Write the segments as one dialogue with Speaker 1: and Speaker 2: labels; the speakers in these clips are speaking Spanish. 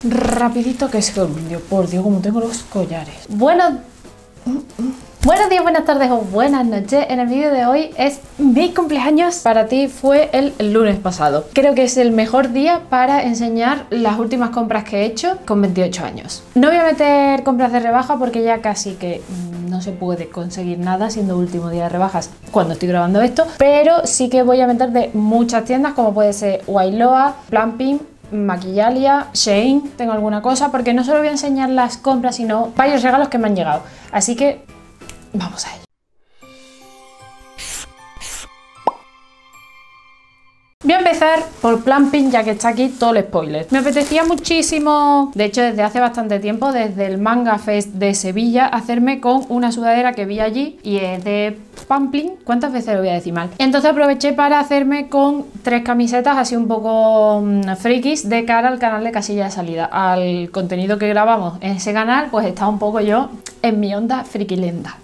Speaker 1: rapidito que es que, Dios, por Dios, como tengo los collares. Buenos días, buenas tardes o buenas noches. En el vídeo de hoy es mi cumpleaños. Para ti fue el lunes pasado. Creo que es el mejor día para enseñar las últimas compras que he hecho con 28 años. No voy a meter compras de rebaja porque ya casi que no se puede conseguir nada siendo último día de rebajas cuando estoy grabando esto, pero sí que voy a meter de muchas tiendas como puede ser Wailoa, Plumping, Maquillalia, Shein, tengo alguna cosa, porque no solo voy a enseñar las compras sino varios regalos que me han llegado, así que vamos a ello. Voy a empezar por Plumping, ya que está aquí todo el spoiler. Me apetecía muchísimo, de hecho desde hace bastante tiempo, desde el Manga Fest de Sevilla, hacerme con una sudadera que vi allí y es de Plumping. ¿Cuántas veces lo voy a decir mal? Entonces aproveché para hacerme con 3 camisetas así un poco frikis de cara al canal de Casilla de Salida. Al contenido que grabamos en ese canal, pues estaba un poco yo en mi onda frikilenda.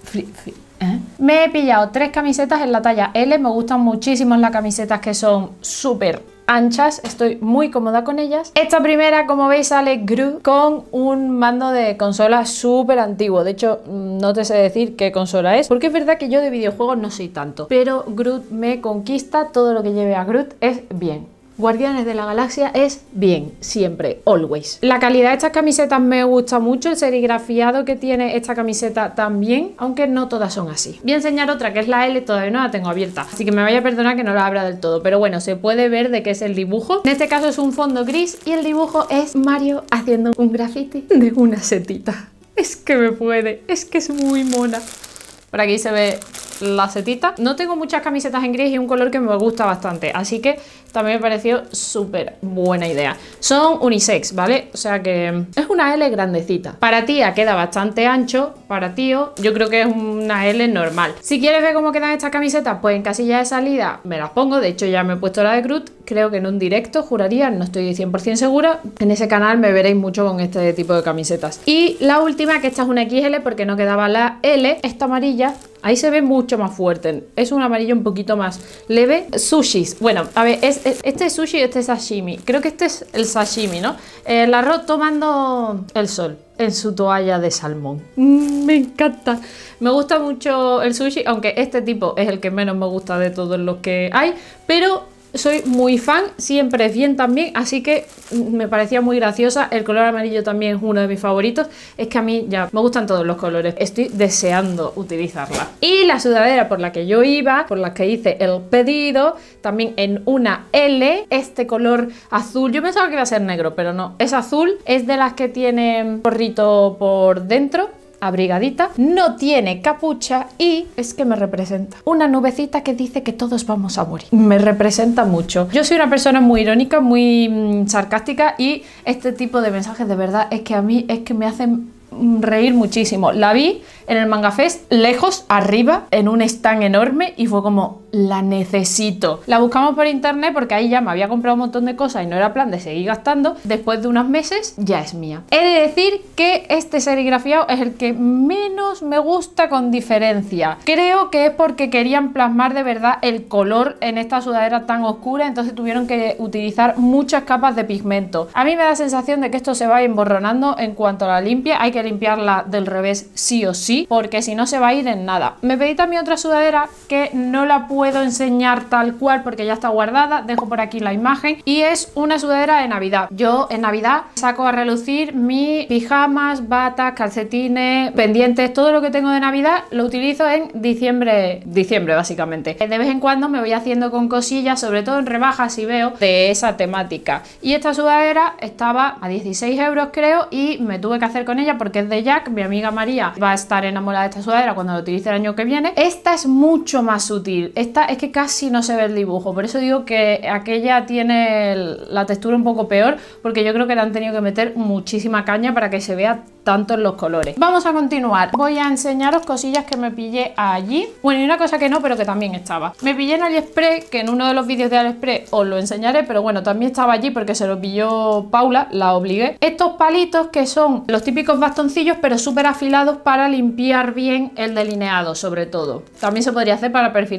Speaker 1: Me he pillado 3 camisetas en la talla L, me gustan muchísimo las camisetas que son súper anchas, estoy muy cómoda con ellas. Esta primera, como veis, sale Groot con un mando de consola súper antiguo. De hecho, no te sé decir qué consola es, porque es verdad que yo de videojuegos no soy tanto, pero Groot me conquista, todo lo que lleve a Groot es bien. Guardianes de la Galaxia es bien, siempre, always. La calidad de estas camisetas me gusta mucho, el serigrafiado que tiene esta camiseta también, aunque no todas son así. Voy a enseñar otra que es la L, todavía no la tengo abierta, así que me vaya a perdonar que no la abra del todo, pero bueno, se puede ver de qué es el dibujo. En este caso es un fondo gris y el dibujo es Mario haciendo un graffiti de una setita. Es que me puede, es que es muy mona. Por aquí se ve la setita. No tengo muchas camisetas en gris y un color que me gusta bastante, así que también me pareció súper buena idea. Son unisex, ¿vale? O sea que es una L grandecita. Para tía queda bastante ancho, para tío yo creo que es una L normal. Si quieres ver cómo quedan estas camisetas, pues en casilla de salida me las pongo. De hecho ya me he puesto la de Groot, creo que en un directo, juraría, no estoy 100% segura. En ese canal me veréis mucho con este tipo de camisetas. Y la última, que esta es una XL porque no quedaba la L, esta amarilla. Ahí se ve mucho más fuerte, es un amarillo un poquito más leve. Sushis, bueno, a ver, este es sushi y este es sashimi. Creo que este es el sashimi, ¿no? El arroz tomando el sol en su toalla de salmón. Me encanta. Me gusta mucho el sushi, aunque este tipo es el que menos me gusta de todos los que hay, pero soy muy fan, siempre es bien también, así que me parecía muy graciosa. El color amarillo también es uno de mis favoritos. Es que a mí ya me gustan todos los colores, estoy deseando utilizarla. Y la sudadera por la que yo iba, por la que hice el pedido, también en una L, este color azul. Yo pensaba que iba a ser negro, pero no, es azul. Es de las que tiene gorrito por dentro, abrigadita, no tiene capucha y es que me representa. Una nubecita que dice que todos vamos a morir. Me representa mucho. Yo soy una persona muy irónica, muy sarcástica y este tipo de mensajes de verdad es que a mí es que me hacen reír muchísimo. La vi en el Manga Fest, lejos, arriba, en un stand enorme y fue como, la necesito. La buscamos por internet porque ahí ya me había comprado un montón de cosas y no era plan de seguir gastando. Después de unos meses ya es mía. He de decir que este serigrafiado es el que menos me gusta con diferencia. Creo que es porque querían plasmar de verdad el color en esta sudadera tan oscura, entonces tuvieron que utilizar muchas capas de pigmento. A mí me da la sensación de que esto se va emborronando en cuanto a la limpia. Hay que limpiarla del revés sí o sí, porque si no se va a ir en nada. Me pedí también otra sudadera que no la puedo enseñar tal cual porque ya está guardada, dejo por aquí la imagen, y es una sudadera de Navidad. Yo en Navidad saco a relucir mis pijamas, batas, calcetines, pendientes, todo lo que tengo de Navidad lo utilizo en diciembre básicamente. De vez en cuando me voy haciendo con cosillas, sobre todo en rebajas si veo de esa temática. Y esta sudadera estaba a 16 euros creo y me tuve que hacer con ella porque es de Jack. Mi amiga María va a estar enamorada de esta sudadera cuando la utilice el año que viene. Esta es mucho más sutil, esta es que casi no se ve el dibujo, por eso digo que aquella tiene la textura un poco peor, porque yo creo que le han tenido que meter muchísima caña para que se vea tanto en los colores. Vamos a continuar, voy a enseñaros cosillas que me pillé allí. Bueno, y una cosa que no, pero que también estaba. Me pillé en AliExpress, que en uno de los vídeos de AliExpress os lo enseñaré, pero bueno, también estaba allí porque se lo pilló Paula, la obligué. Estos palitos que son los típicos bastoncillos, pero súper afilados para limpiar bien el delineado, sobre todo. También se podría hacer para perfilar el labio,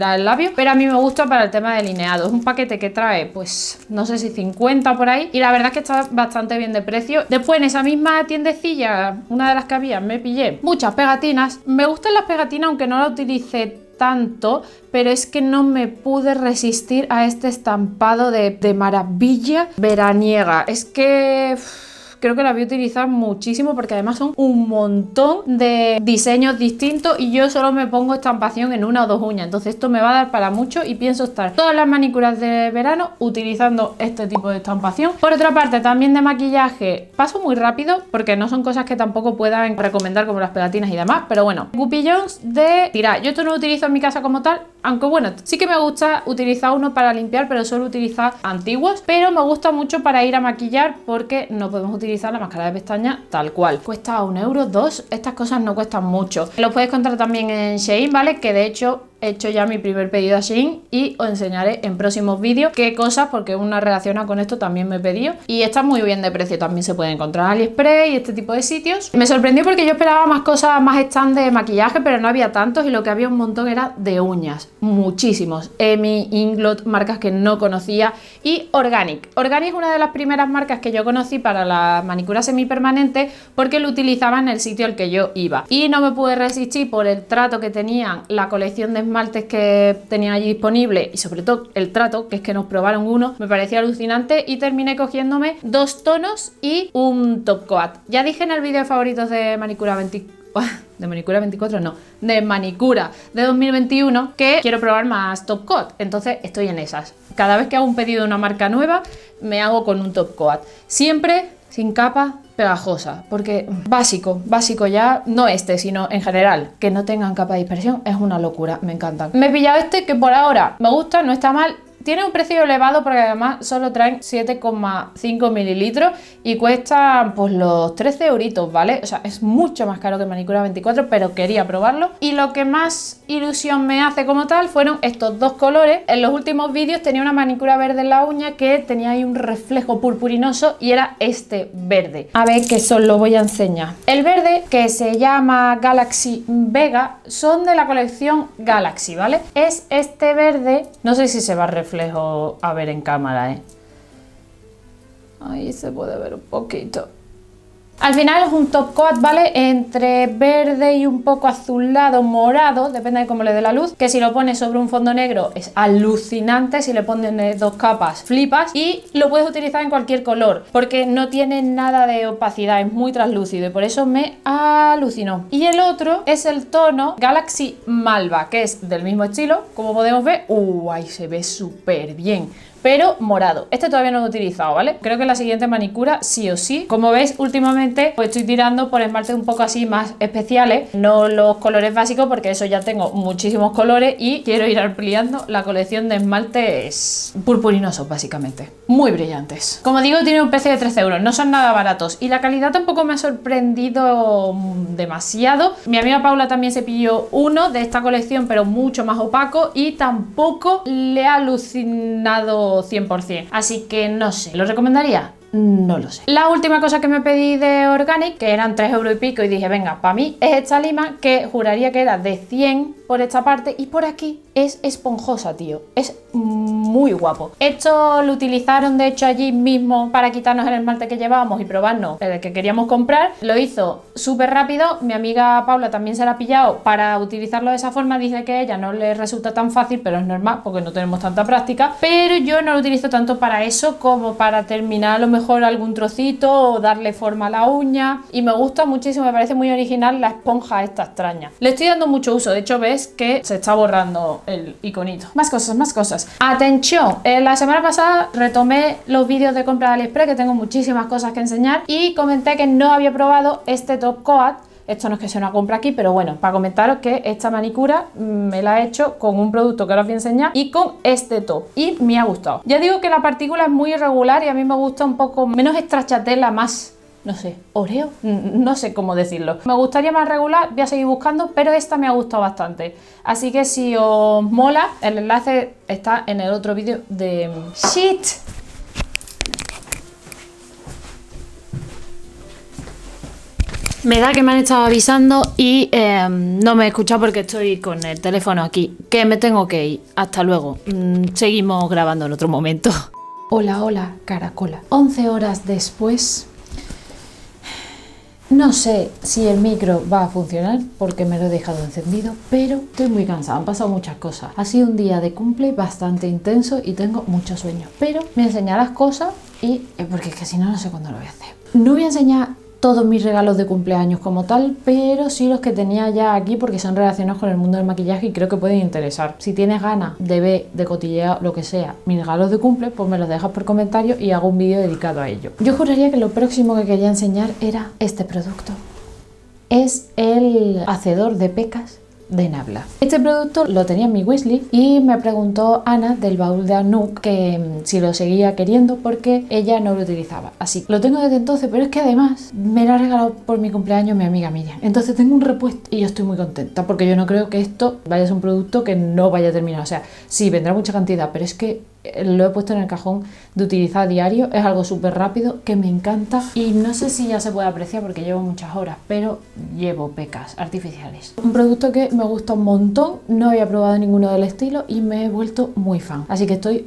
Speaker 1: labios, pero a mí me gusta para el tema delineado. Es un paquete que trae, pues, no sé si 50 por ahí, y la verdad es que está bastante bien de precio. Después en esa misma tiendecilla, una de las que había, me pillé muchas pegatinas. Me gustan las pegatinas aunque no las utilice tanto, pero es que no me pude resistir a este estampado de maravilla veraniega. Es que creo que la voy a utilizar muchísimo porque además son un montón de diseños distintos y yo solo me pongo estampación en una o dos uñas, entonces esto me va a dar para mucho y pienso estar todas las manicuras de verano utilizando este tipo de estampación. Por otra parte, también de maquillaje paso muy rápido porque no son cosas que tampoco puedan recomendar como las pegatinas y demás, pero bueno, Guppy Jones de tirar. Yo esto no lo utilizo en mi casa como tal, aunque bueno, sí que me gusta utilizar uno para limpiar, pero suelo utilizar antiguos, pero me gusta mucho para ir a maquillar porque no podemos utilizar la máscara de pestañas tal cual. Cuesta 1 €, 2, estas cosas no cuestan mucho. Lo puedes encontrar también en Shein, ¿vale? Que de hecho he hecho ya mi primer pedido a Shein y os enseñaré en próximos vídeos qué cosas, porque una relacionada con esto también me he pedido y está muy bien de precio. También se puede encontrar en AliExpress y este tipo de sitios. Me sorprendió porque yo esperaba más cosas, más stand de maquillaje, pero no había tantos y lo que había un montón era de uñas, muchísimos. Emi, Inglot, marcas que no conocía, y Organic. Organic es una de las primeras marcas que yo conocí para la manicura semipermanente porque lo utilizaba en el sitio al que yo iba y no me pude resistir por el trato que tenían, la colección de esmaltes que tenían allí disponible y sobre todo el trato, que es que nos probaron uno, me parecía alucinante y terminé cogiéndome 2 tonos y un top coat. Ya dije en el vídeo de favoritos de manicura 24 no, de manicura de 2021 que quiero probar más top coat, entonces estoy en esas. Cada vez que hago un pedido de una marca nueva me hago con un top coat, siempre sin capa pegajosa, porque básico ya, no este, sino en general, que no tengan capa de dispersión es una locura, me encantan. Me he pillado este que por ahora me gusta, no está mal. Tiene un precio elevado porque además solo traen 7,5 mililitros y cuesta pues los 13 euritos, ¿vale? O sea, es mucho más caro que Manicura 24, pero quería probarlo. Y lo que más ilusión me hace como tal fueron estos dos colores. En los últimos vídeos tenía una manicura verde en la uña que tenía ahí un reflejo purpurinoso y era este verde. A ver que eso lo voy a enseñar. El verde, que se llama Galaxy Vega, son de la colección Galaxy, ¿vale? Es este verde, no sé si se va a reflejo a ver en cámara, ahí se puede ver un poquito. Al final es un top coat, ¿vale? Entre verde y un poco azulado, morado, depende de cómo le dé la luz, que si lo pones sobre un fondo negro es alucinante, si le pones 2 capas flipas, y lo puedes utilizar en cualquier color porque no tiene nada de opacidad, es muy translúcido y por eso me alucinó. Y el otro es el tono Galaxy Malva, que es del mismo estilo, como podemos ver. Ahí se ve súper bien, pero morado. Este todavía no lo he utilizado, ¿vale? Creo que la siguiente manicura sí o sí. Como veis, últimamente pues estoy tirando por esmaltes un poco así más especiales, no los colores básicos porque eso ya tengo muchísimos colores y quiero ir ampliando la colección de esmaltes purpurinosos básicamente, muy brillantes. Como digo, tiene un precio de 13 €, no son nada baratos y la calidad tampoco me ha sorprendido demasiado. Mi amiga Paula también se pilló uno de esta colección pero mucho más opaco y tampoco le ha alucinado 100%, así que no sé, ¿lo recomendaría? No lo sé. La última cosa que me pedí de Organic, que eran 3 € y pico, y dije, venga, para mí es esta lima, que juraría que era de 100 por esta parte y por aquí es esponjosa, tío. Es muy guapo. Esto lo utilizaron de hecho allí mismo para quitarnos el esmalte que llevábamos y probarnos el que queríamos comprar. Lo hizo súper rápido. Mi amiga Paula también se la ha pillado para utilizarlo de esa forma. Dice que a ella no le resulta tan fácil, pero es normal porque no tenemos tanta práctica. Pero yo no lo utilizo tanto para eso como para terminar a lo mejor algún trocito o darle forma a la uña. Y me gusta muchísimo, me parece muy original la esponja esta extraña. Le estoy dando mucho uso, de hecho ves que se está borrando el iconito. Más cosas, más cosas. Atención, la semana pasada retomé los vídeos de compra de AliExpress, que tengo muchísimas cosas que enseñar, y comenté que no había probado este top coat. Esto no es que sea una compra aquí, pero bueno, para comentaros que esta manicura me la he hecho con un producto que ahora os voy a enseñar y con este top, y me ha gustado. Ya digo que la partícula es muy irregular y a mí me gusta un poco menos estrachatela, más, no sé, oreo, no sé cómo decirlo. Me gustaría más regular, voy a seguir buscando, pero esta me ha gustado bastante. Así que si os mola, el enlace está en el otro vídeo de... ¡Shit! Me da que me han estado avisando y no me he escuchado porque estoy con el teléfono aquí. Que me tengo que ir. Hasta luego. Seguimos grabando en otro momento. Hola, hola, caracola. 11 horas después. No sé si el micro va a funcionar porque me lo he dejado encendido, pero estoy muy cansada, han pasado muchas cosas. Ha sido un día de cumple bastante intenso y tengo mucho sueño. Pero me enseñar las cosas y... porque es que si no, no sé cuándo lo voy a hacer. No voy a enseñar todos mis regalos de cumpleaños como tal, pero sí los que tenía ya aquí porque son relacionados con el mundo del maquillaje y creo que pueden interesar. Si tienes ganas de ver, de cotillear, lo que sea, mis regalos de cumple, pues me los dejas por comentario y hago un vídeo dedicado a ello. Yo juraría que lo próximo que quería enseñar era este producto. Es el hacedor de pecas de Nabla. Este producto lo tenía en mi wishlist y me preguntó Ana del baúl de Anouk que si lo seguía queriendo porque ella no lo utilizaba. Así lo tengo desde entonces, pero es que además me lo ha regalado por mi cumpleaños mi amiga Miriam. Entonces tengo un repuesto y yo estoy muy contenta porque yo no creo que esto vaya a ser un producto que no vaya a terminar. O sea, sí, vendrá mucha cantidad, pero es que lo he puesto en el cajón de utilizar a diario. Es algo súper rápido que me encanta y no sé si ya se puede apreciar porque llevo muchas horas, pero llevo pecas artificiales. Un producto que me gusta un montón, no había probado ninguno del estilo y me he vuelto muy fan, así que estoy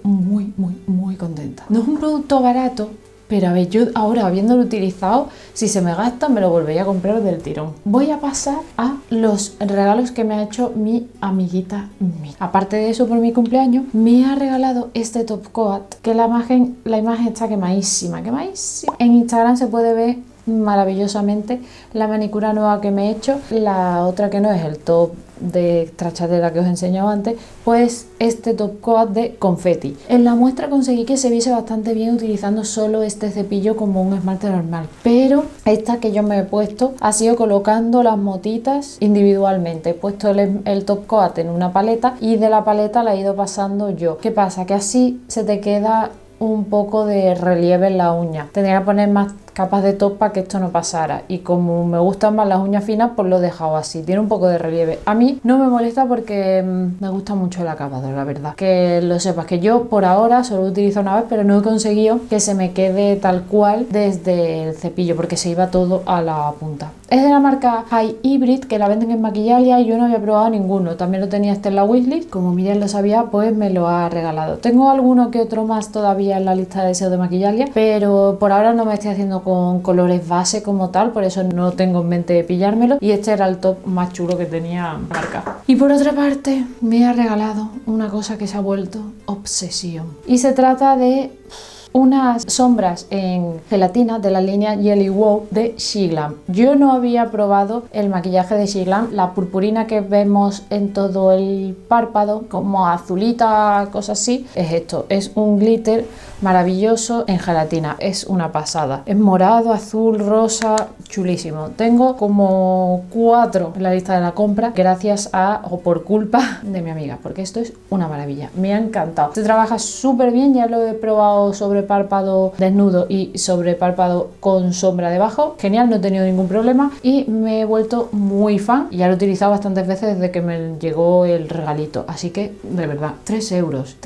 Speaker 1: muy contenta. No es un producto barato, pero a ver, yo ahora habiéndolo utilizado, si se me gasta me lo volvería a comprar del tirón. Voy a pasar a los regalos que me ha hecho mi amiguita Mi. Aparte de eso, por mi cumpleaños me ha regalado este top coat, que la imagen está quemadísima. En Instagram se puede ver maravillosamente la manicura nueva que me he hecho. La otra que no es el top de stracciatella que os he enseñado antes, pues este top coat de confetti. En la muestra conseguí que se viese bastante bien utilizando solo este cepillo como un esmalte normal, pero esta que yo me he puesto ha sido colocando las motitas individualmente. He puesto el top coat en una paleta y de la paleta la he ido pasando yo. ¿Qué pasa? Que así se te queda un poco de relieve en la uña. Tendría que poner más capas de top para que esto no pasara y como me gustan más las uñas finas, pues lo he dejado así, tiene un poco de relieve. A mí no me molesta porque me gusta mucho el acabado, la verdad, que lo sepas, que yo por ahora solo lo utilizo una vez, pero no he conseguido que se me quede tal cual desde el cepillo porque se iba todo a la punta. Es de la marca High Hybrid, que la venden en Maquillalia y yo no había probado ninguno, también lo tenía este en la wishlist, como Miriam lo sabía, pues me lo ha regalado. Tengo alguno que otro más todavía en la lista de deseos de Maquillalia, pero por ahora no me estoy haciendo con colores base como tal, por eso no tengo en mente pillármelo y este era el top más chulo que tenía marca. Y por otra parte me ha regalado una cosa que se ha vuelto obsesión y se trata de unas sombras en gelatina de la línea Jelly Wow de SheGlam. Yo no había probado el maquillaje de SheGlam, la purpurina que vemos en todo el párpado, como azulita, cosas así, es esto, es un glitter maravilloso en gelatina, es una pasada, es morado, azul, rosa, chulísimo. Tengo como 4 en la lista de la compra gracias a o por culpa de mi amiga, porque esto es una maravilla, me ha encantado. Se trabaja súper bien, ya lo he probado sobre párpado desnudo y sobre párpado con sombra debajo, genial, no he tenido ningún problema y me he vuelto muy fan y ya lo he utilizado bastantes veces desde que me llegó el regalito, así que de verdad, 3 euros.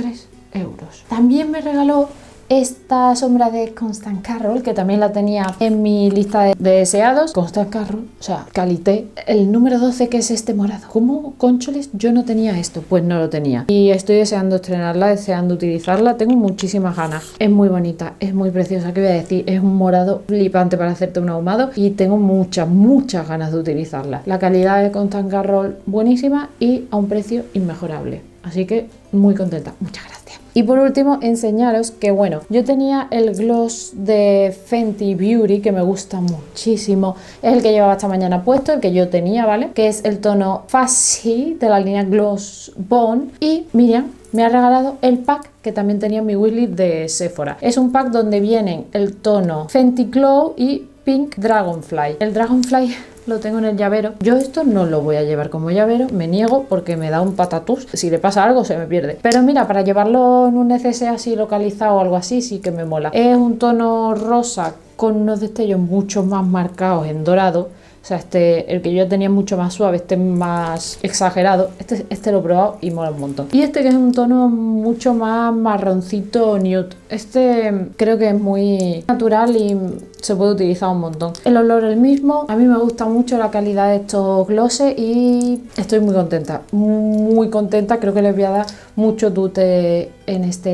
Speaker 1: También me regaló esta sombra de Constant Carroll, que también la tenía en mi lista de deseados. Constant Carroll, o sea, Calité. El número 12, que es este morado. ¿Cómo, cóncholes, yo no tenía esto? Pues no lo tenía. Y estoy deseando estrenarla, deseando utilizarla. Tengo muchísimas ganas. Es muy bonita, es muy preciosa. ¿Qué voy a decir? Es un morado flipante para hacerte un ahumado y tengo muchas ganas de utilizarla. La calidad de Constant Carroll buenísima y a un precio inmejorable. Así que muy contenta. Muchas gracias. Y por último, enseñaros que, bueno, yo tenía el gloss de Fenty Beauty, que me gusta muchísimo. Es el que llevaba esta mañana puesto, el que yo tenía, ¿vale? Que es el tono Fussy de la línea Gloss Bone. Y Miriam me ha regalado el pack que también tenía en mi wishlist de Sephora. Es un pack donde vienen el tono Fenty Glow y Pink Dragonfly. El Dragonfly lo tengo en el llavero. Yo esto no lo voy a llevar como llavero, me niego porque me da un patatús. Si le pasa algo se me pierde. Pero mira, para llevarlo en un neceser así localizado o algo así, sí que me mola. Es un tono rosa con unos destellos mucho más marcados en dorado. O sea, el que yo ya tenía es mucho más suave, este es más exagerado. Este lo he probado y mola un montón. Y este que es un tono mucho más marroncito nude. Este creo que es muy natural y se puede utilizar un montón. El olor es el mismo. A mí me gusta mucho la calidad de estos glosses y estoy muy contenta. Muy contenta. Creo que les voy a dar mucho tute en este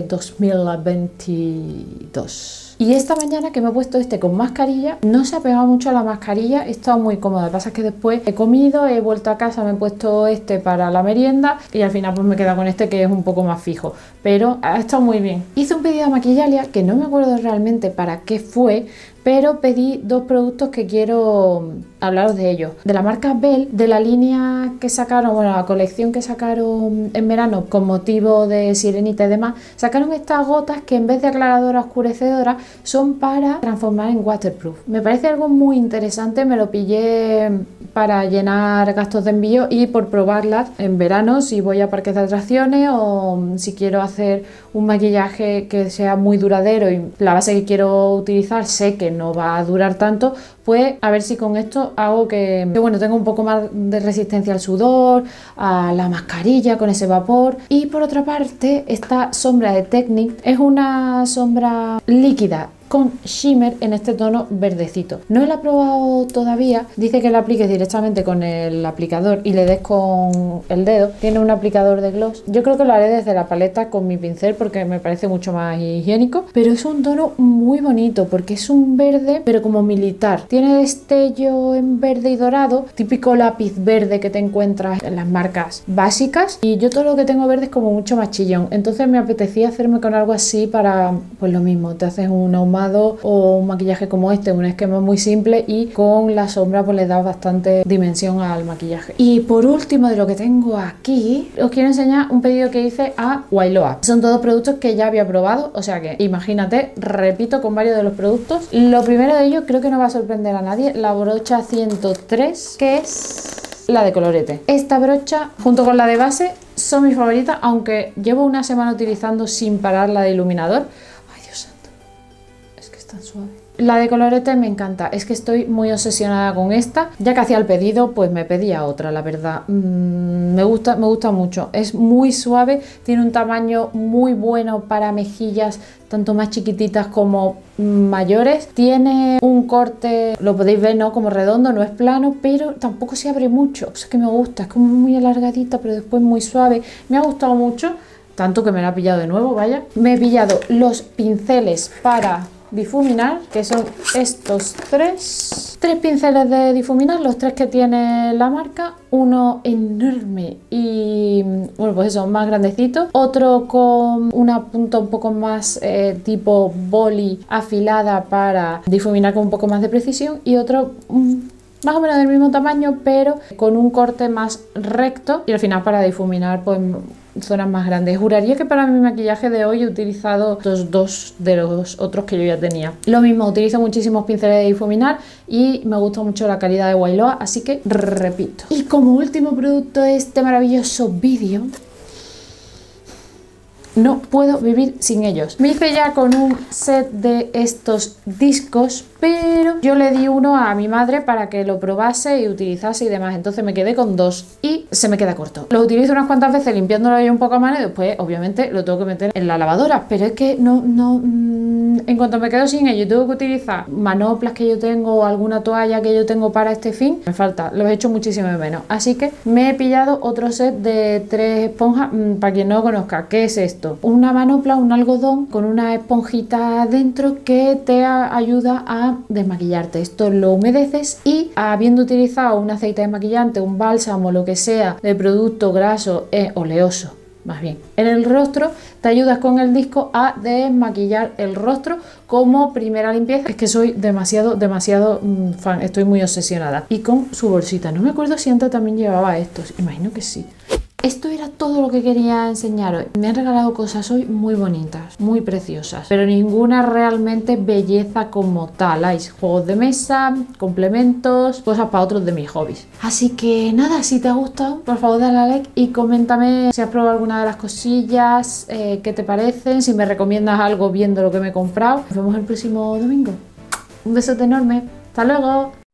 Speaker 1: 2022. Y esta mañana que me he puesto este con mascarilla, no se ha pegado mucho a la mascarilla, he estado muy cómoda. Lo que pasa es que después he comido, he vuelto a casa, me he puesto este para la merienda y al final pues me he quedado con este que es un poco más fijo. Pero ha estado muy bien. Hice un pedido a Maquillalia que no me acuerdo realmente para qué fue, pero pedí dos productos que quiero hablaros de ellos. De la marca Belle, de la línea que sacaron, bueno, la colección que sacaron en verano con motivo de Sirenita y demás, sacaron estas gotas que en vez de aclaradora oscurecedora son para transformar en waterproof. Me parece algo muy interesante, me lo pillé para llenar gastos de envío y por probarlas en verano si voy a parques de atracciones o si quiero hacer un maquillaje que sea muy duradero y la base que quiero utilizar sé que no va a durar tanto, pues a ver si con esto hago que bueno, tenga un poco más de resistencia al sudor, a la mascarilla con ese vapor. Y por otra parte, esta sombra de Technic es una sombra líquida con shimmer en este tono verdecito. No la he probado todavía, dice que la apliques directamente con el aplicador y le des con el dedo. Tiene un aplicador de gloss. Yo creo que lo haré desde la paleta con mi pincel porque me parece mucho más higiénico, pero es un tono muy bonito porque es un verde pero como militar. Tiene destello en verde y dorado, típico lápiz verde que te encuentras en las marcas básicas, y yo todo lo que tengo verde es como mucho más chillón, entonces me apetecía hacerme con algo así para pues lo mismo, te haces un ahumado o un maquillaje como este, un esquema muy simple y con la sombra pues le da bastante dimensión al maquillaje. Y por último de lo que tengo aquí, os quiero enseñar un pedido que hice a Wailoa. Son todos productos que ya había probado, o sea que imagínate, repito con varios de los productos. Lo primero de ellos creo que no va a sorprender a nadie, la brocha 103, que es la de colorete. Esta brocha junto con la de base son mis favoritas, aunque llevo una semana utilizando sin parar la de iluminador. Tan suave. La de colorete me encanta, es que estoy muy obsesionada con esta. Ya que hacía el pedido, pues me pedía otra, la verdad. Me gusta mucho. Es muy suave, tiene un tamaño muy bueno para mejillas, tanto más chiquititas como mayores. Tiene un corte, lo podéis ver, ¿no? Como redondo, no es plano, pero tampoco se abre mucho. O sea que me gusta, es como muy alargadita, pero después muy suave. Me ha gustado mucho, tanto que me la he pillado de nuevo, vaya. Me he pillado los pinceles para difuminar, que son estos tres pinceles de difuminar, los tres que tiene la marca, uno enorme y bueno, pues eso, más grandecito, otro con una punta un poco más tipo boli afilada para difuminar con un poco más de precisión, y otro más o menos del mismo tamaño pero con un corte más recto y al final para difuminar pues zonas más grandes. Juraría que para mi maquillaje de hoy he utilizado estos dos de los otros que yo ya tenía. Lo mismo, utilizo muchísimos pinceles de difuminar y me gusta mucho la calidad de Wailoa, así que repito. Y como último producto de este maravilloso vídeo, no puedo vivir sin ellos. Me hice ya con un set de estos discos, pero yo le di uno a mi madre para que lo probase y utilizase y demás, entonces me quedé con dos y se me queda corto. Lo utilizo unas cuantas veces limpiándolo yo un poco a mano y después obviamente lo tengo que meter en la lavadora, pero es que en cuanto me quedo sin ello y tengo que utilizar manoplas que yo tengo o alguna toalla que yo tengo para este fin, me falta, lo he hecho muchísimo de menos, así que me he pillado otro set de 3 esponjas. Para quien no lo conozca, ¿qué es esto? Una manopla, un algodón con una esponjita dentro que te ayuda a desmaquillarte. Esto lo humedeces y habiendo utilizado un aceite desmaquillante, un bálsamo, lo que sea de producto graso oleoso, más bien, en el rostro, te ayudas con el disco a desmaquillar el rostro como primera limpieza. Es que soy demasiado fan, estoy muy obsesionada. Y con su bolsita, no me acuerdo si antes también llevaba estos, imagino que sí. Esto era todo lo que quería enseñaros. Me han regalado cosas hoy muy bonitas, muy preciosas, pero ninguna realmente belleza como tal. Hay juegos de mesa, complementos, cosas para otros de mis hobbies. Así que nada, si te ha gustado, por favor dale a like y coméntame si has probado alguna de las cosillas, qué te parecen, si me recomiendas algo viendo lo que me he comprado. Nos vemos el próximo domingo. Un besote enorme. ¡Hasta luego!